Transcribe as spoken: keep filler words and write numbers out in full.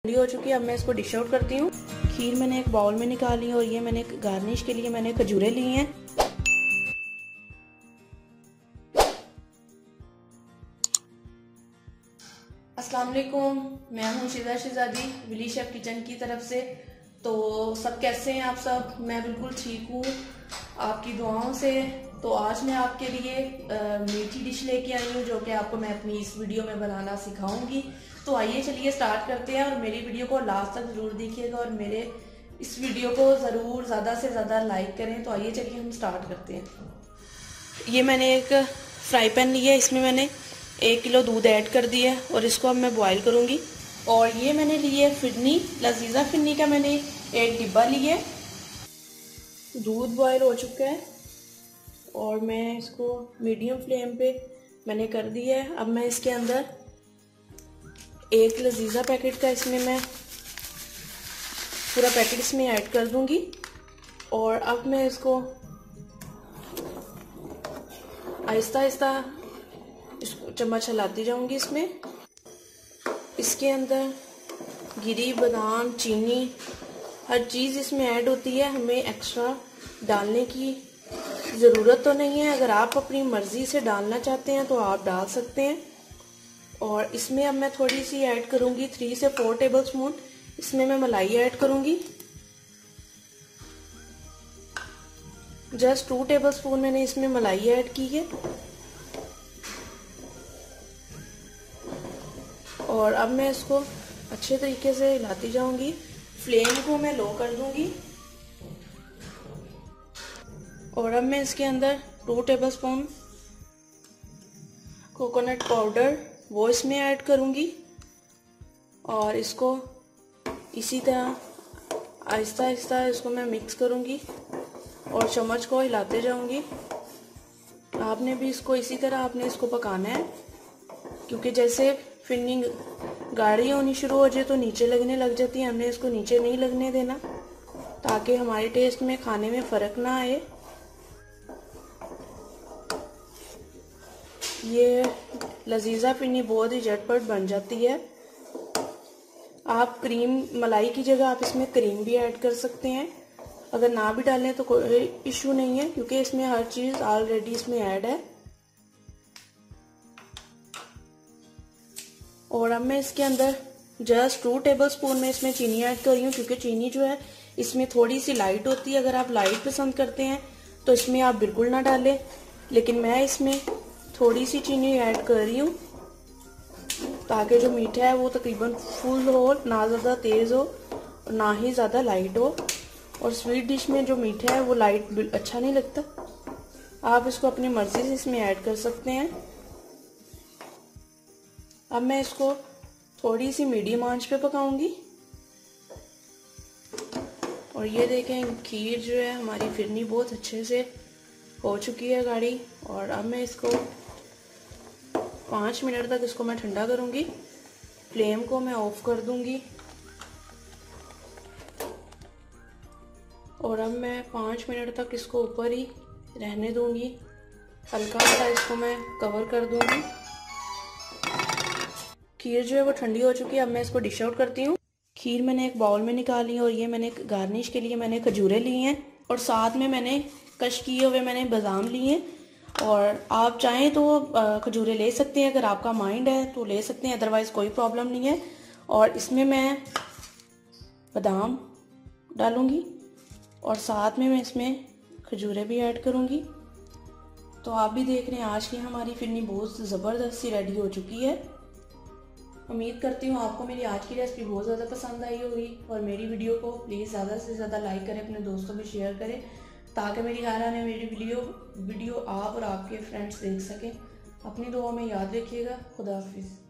ठंडी हो चुकी है। अब मैं इसको डिश आउट करती हूँ। खीर मैंने एक बाउल में निकाली है और ये मैंने गार्निश के लिए मैंने खजूरें ली हैं। अस्सलाम वालेकुम, मैं हूँ शिजा शहजादी विली शेफ किचन की तरफ से। तो सब कैसे हैं आप सब? मैं बिल्कुल ठीक हूँ आपकी दुआओं से। तो आज मैं आपके लिए आ, मीठी डिश लेके आई हूँ जो कि आपको मैं अपनी इस वीडियो में बनाना सिखाऊंगी। तो आइए चलिए स्टार्ट करते हैं और मेरी वीडियो को लास्ट तक ज़रूर देखिएगा और मेरे इस वीडियो को ज़रूर ज़्यादा से ज़्यादा लाइक करें। तो आइए चलिए हम स्टार्ट करते हैं। ये मैंने एक फ्राई पैन लिया है, इसमें मैंने एक किलो दूध ऐड कर दिया है और इसको अब मैं बॉईल करूँगी। और ये मैंने ली है फिरनी, लजीजा फिरनी का मैंने एक डिब्बा लिया है। दूध बॉईल हो चुका है और मैं इसको मीडियम फ्लेम पे मैंने कर दिया है। अब मैं इसके अंदर एक लजीजा पैकेट का इसमें मैं पूरा पैकेट इसमें ऐड कर दूंगी। और अब मैं इसको आहिस्ता आहिस्ता इसको चम्मच हिलाती जाऊंगी। इसमें इसके अंदर गिरी बादाम, चीनी, हर चीज़ इसमें ऐड होती है। हमें एक्स्ट्रा डालने की ज़रूरत तो नहीं है। अगर आप अपनी मर्ज़ी से डालना चाहते हैं तो आप डाल सकते हैं। और इसमें अब मैं थोड़ी सी ऐड करूँगी, थ्री से फोर टेबल स्पून इसमें मैं मलाई ऐड करूँगी। जस्ट टू टेबल स्पून मैंने इसमें मलाई ऐड की है। और अब मैं इसको अच्छे तरीके से हिलाती जाऊंगी। फ्लेम को मैं लो कर दूंगी। और अब मैं इसके अंदर two tablespoon coconut powder वो इसमें ऐड करूंगी और इसको इसी तरह आहिस्ता आहिस्ता इसको मैं मिक्स करूंगी और चम्मच को हिलाते जाऊंगी। आपने भी इसको इसी तरह आपने इसको पकाना है, क्योंकि जैसे फिनिंग गाढ़ी होनी शुरू हो जाए तो नीचे लगने लग जाती है। हमने इसको नीचे नहीं लगने देना ताकि हमारे टेस्ट में खाने में फ़र्क ना आए। ये लजीजा फिरनी बहुत ही झटपट बन जाती है। आप क्रीम, मलाई की जगह आप इसमें क्रीम भी ऐड कर सकते हैं। अगर ना भी डालें तो कोई इशू नहीं है, क्योंकि इसमें हर चीज़ ऑलरेडी इसमें ऐड है। और अब मैं इसके अंदर जस्ट टू टेबल स्पून में इसमें चीनी ऐड कर रही हूँ, क्योंकि चीनी जो है इसमें थोड़ी सी लाइट होती है। अगर आप लाइट पसंद करते हैं तो इसमें आप बिल्कुल ना डालें, लेकिन मैं इसमें थोड़ी सी चीनी ऐड कर रही हूँ ताकि जो मीठा है वो तकरीबन फुल हो, ना ज़्यादा तेज़ हो और ना ही ज़्यादा लाइट हो। और स्वीट डिश में जो मीठा है वो लाइट अच्छा नहीं लगता। आप इसको अपनी मर्ज़ी से इसमें ऐड कर सकते हैं। अब मैं इसको थोड़ी सी मीडियम आंच पे पकाऊंगी। और ये देखें, खीर जो है हमारी फिरनी बहुत अच्छे से हो चुकी है गाढ़ी। और अब मैं इसको पाँच मिनट तक इसको मैं ठंडा करूंगी। फ्लेम को मैं ऑफ कर दूंगी। और अब मैं पाँच मिनट तक इसको ऊपर ही रहने दूंगी। हल्का सा इसको मैं कवर कर दूंगी। खीर जो है वो ठंडी हो चुकी है। अब मैं इसको डिश आउट करती हूँ। खीर मैंने एक बाउल में निकाली है और ये मैंने गार्निश के लिए मैंने खजूरें ली हैं और साथ में मैंने कश किए हुए मैंने बादाम लिए हैं। और आप चाहें तो खजूरें ले सकते हैं, अगर आपका माइंड है तो ले सकते हैं, अदरवाइज़ कोई प्रॉब्लम नहीं है। और इसमें मैं बादाम डालूँगी और साथ में मैं इसमें खजूरें भी ऐड करूँगी। तो आप भी देख रहे हैं आज की हमारी फिरनी बहुत ज़बरदस्त सी रेडी हो चुकी है। उम्मीद करती हूँ आपको मेरी आज की रेसिपी बहुत ज़्यादा पसंद आई होगी। और मेरी वीडियो को प्लीज़ ज़्यादा से ज़्यादा लाइक करें, अपने दोस्तों में शेयर करें, ताकि मेरी हर आने मेरी वीडियो वीडियो आप और आपके फ्रेंड्स देख सकें। अपनी दुआ में याद रखिएगा। खुदा हाफिज़।